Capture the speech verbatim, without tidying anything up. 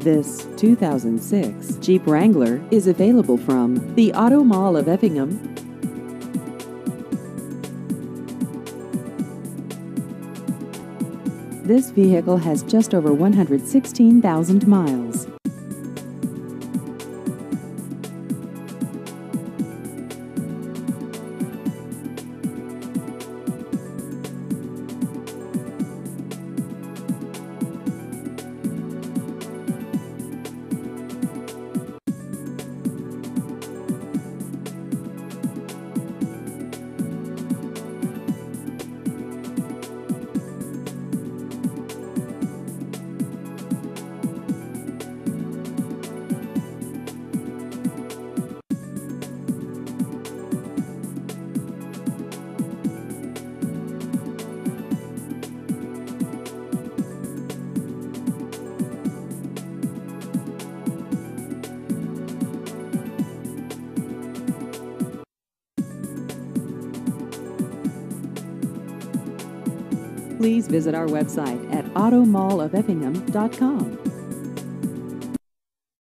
This two thousand six Jeep Wrangler is available from the Auto Mall of Effingham. This vehicle has just over one hundred sixteen thousand miles. Please visit our website at auto mall of effingham dot com.